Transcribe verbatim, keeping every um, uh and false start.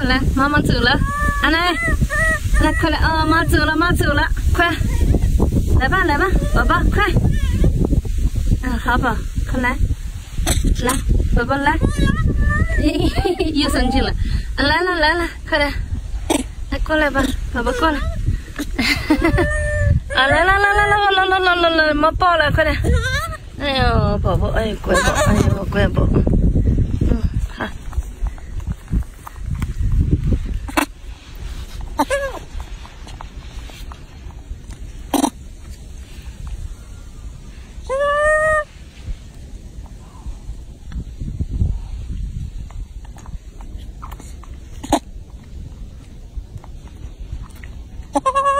来，妈妈走了，阿奶，来快来哦，妈走了，妈走了，快，来吧来吧，宝宝快，嗯，好宝，快来，来，宝宝来，又生气了，来了来了，快点，来过来吧，宝宝过来，啊来来来来来来来来来来，妈抱了，快点，哎呦宝宝，哎乖宝，哎呦乖宝，嗯好。 Ha ha ha!